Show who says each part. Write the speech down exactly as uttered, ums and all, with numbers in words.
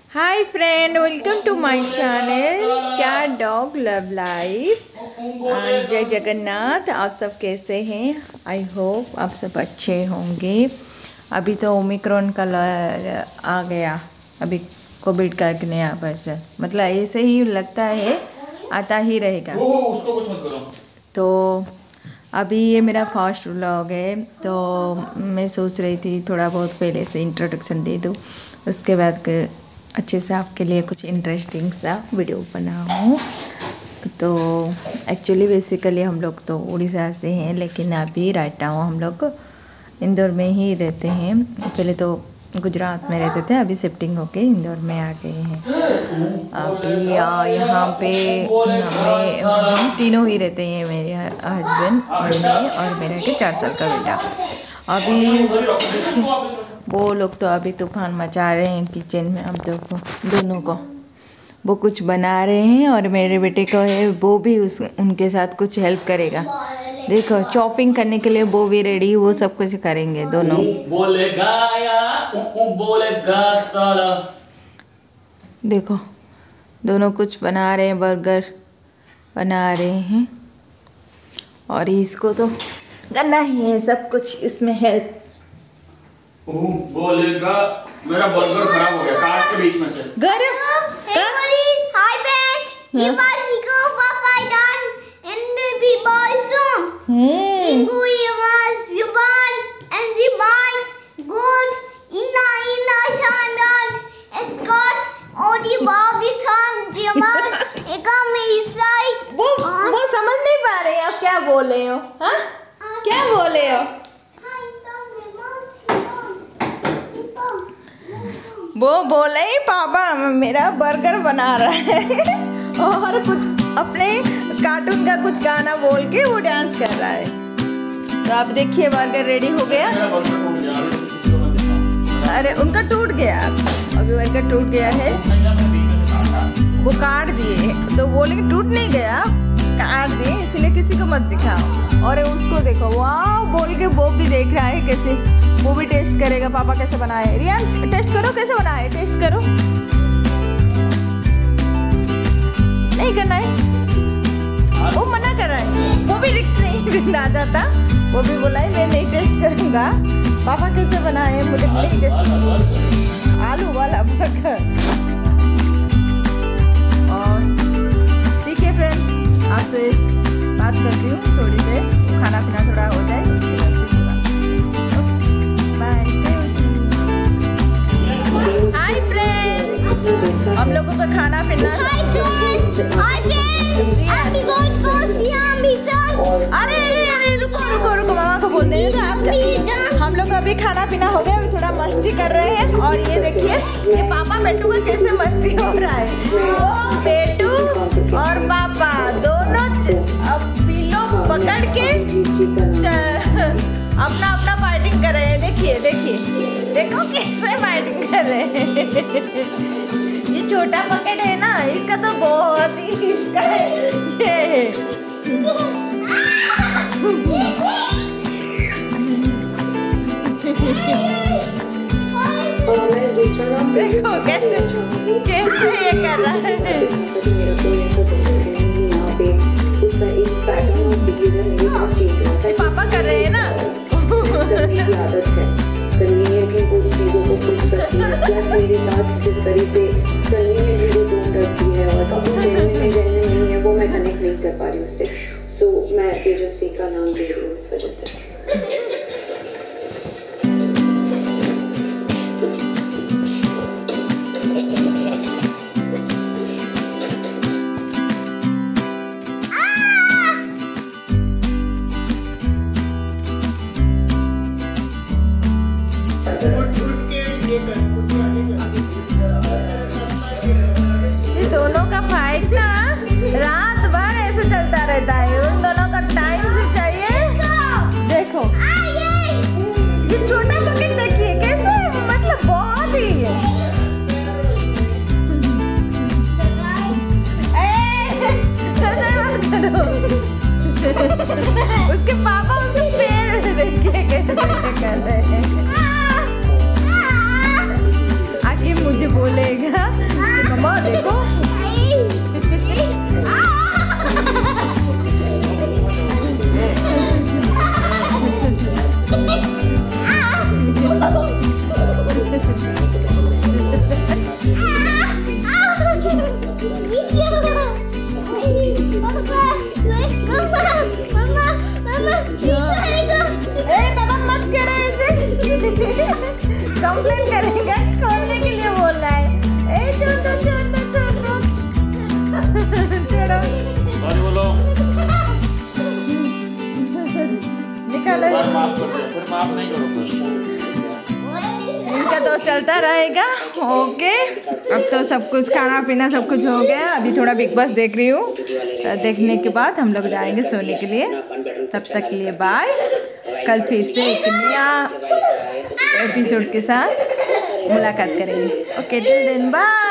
Speaker 1: Hi friend, welcome to my channel क्या dog love life. जय जगन्नाथ। आप सब कैसे हैं? आई होप आप सब अच्छे होंगे। अभी तो ओमिक्रॉन का आ गया, अभी कोविड का एक नया वर्जन, मतलब ऐसे ही लगता है आता ही रहेगा।
Speaker 2: उसको कुछ मत करो।
Speaker 1: तो अभी ये मेरा फर्स्ट व्लॉग है, तो मैं सोच रही थी थोड़ा बहुत पहले से इंट्रोडक्शन दे दूँ, उसके बाद अच्छे से आपके लिए कुछ इंटरेस्टिंग सा वीडियो बनाऊँ। तो एक्चुअली बेसिकली हम लोग तो उड़ीसा से हैं, लेकिन अभी राइट नाउ हम लोग इंदौर में ही रहते हैं। पहले तो गुजरात में रहते थे, अभी शिफ्टिंग होके इंदौर में आ गए हैं। अभी यहाँ पे हमें हम तीनों ही रहते हैं, मेरे हस्बैंड और मैं और मेरा के चार साल का बेटा। अभी देखिए वो लोग तो अभी तूफान मचा रहे हैं किचन में, हम तो दोनों को वो कुछ बना रहे हैं और मेरे बेटे को है वो भी उस उनके साथ कुछ हेल्प करेगा। देखो चॉपिंग करने के लिए वो भी रेडी, वो सब कुछ करेंगे दोनों।
Speaker 2: बोलेगा या बोलेगा साला।
Speaker 1: देखो दोनों कुछ बना रहे हैं, बर्गर बना रहे हैं और इसको तो करना ही है सब कुछ इसमें हेल्प।
Speaker 2: बोलेगा मेरा बर्गर खराब हो गया काट के बीच में से।
Speaker 1: गरम
Speaker 3: Hi friends, ये बार को पापा डान and we buy some.
Speaker 1: Hmm
Speaker 3: We was Zuban and the boys gold inna inna sandal escort और ये बाबी सान जमान एक मेरी साइज।
Speaker 1: वो वो समझ नहीं पा रहे आप क्या बोल रहे हो? हाँ क्या बोल रहे हो? वो बोले पापा मेरा बर्गर बना रहा है और कुछ अपने कार्टून का कुछ गाना बोल के वो डांस कर रहा है। तो आप देखिए बर्गर रेडी हो गया। अरे उनका टूट गया, अभी बर्गर टूट गया है, वो काट दिए तो बोले टूट नहीं गया, काट दिए, इसलिए किसी को मत दिखाओ। और उसको देखो वाह बोल के वो भी देख रहा है कैसे, वो भी टेस्ट करेगा पापा कैसे बनाए। रियान टेस्ट करो कैसे बनाए, टेस्ट करो। नहीं करना है, वो मना कर रहा है, वो भी रिक्स नहीं ना जाता, वो भी बोला है मैं नहीं टेस्ट करूंगा, पापा कैसे बनाए मुझे नहीं टेस्ट। आलू वाला बर्गर। और ठीक है फ्रेंड्स, आपसे बात करती हूँ थोड़ी देर, खाना पीना थोड़ा हो जाए। हाय फ्रेंड्स, हम लोगों का खाना पीना।
Speaker 3: Hi friends, hi friends, अभी गोद को सियाम बिचल।
Speaker 1: अरे अरे अरे रुको रुको रुको, मामा को बोलने दो आप। हम लोग अभी खाना पीना हो गया, अभी थोड़ा मस्ती कर रहे हैं। और ये देखिए ये पापा बेटू का कैसे मस्ती हो रहा है। वो बेटू और पापा दोनों अब पिलो पकड़ के अपना अपना फाइटिंग कर रहे हैं। देखिए देखिए देखो कैसे फाइटिंग कर रहे हैं। ये छोटा पकेट है ना, इसका तो बहुत ही इसका ये देखो कैसे कैसे ये कर रहा है। पापा कर रहे हैं ना।
Speaker 4: आदत है कन्वीनियंटली पूरी चीज़ों को फिट करती है, प्लस मेरे साथ जिस तरह से कन्वीनियंटली वो डोंट करती है और कभी जेन्युइन है जेन्युइन नहीं है वो मैं कनेक्ट नहीं कर पा रही उससे। सो मैं तेजस्वी का नाम ले रही हूँ इस वजह से।
Speaker 1: ये दोनों का फाइट ना रात भर ऐसे चलता रहता है, उन दोनों का टाइम सिर्फ चाहिए। देखो ये छोटा पकेट देखिए कैसे, मतलब बहुत ही है। ऐसे मत करो। उसके पापा उसके पैर देखिए कैसे कर रहे हैं। आगे मुझे बोल बोलेगा मम्मा देखो। कंप्लेन करेगा, खोलने के लिए बोल रहा है। ए छोड़ दो छोड़ दो छोड़ दो छोड़ो।
Speaker 2: सॉरी बोलो।
Speaker 1: निकालो।
Speaker 2: माफ कर दो, फिर माफ नहीं करूँगा।
Speaker 1: इनका तो चलता रहेगा। ओके, अब तो सब कुछ खाना पीना सब कुछ हो गया। अभी थोड़ा बिग बॉस देख रही हूँ। देखने के बाद हम लोग जाएंगे सोने के लिए। तब तक के लिए बाय। कल फिर से एक नया एपिसोड के साथ मुलाकात करेंगे। Okay, till then bye.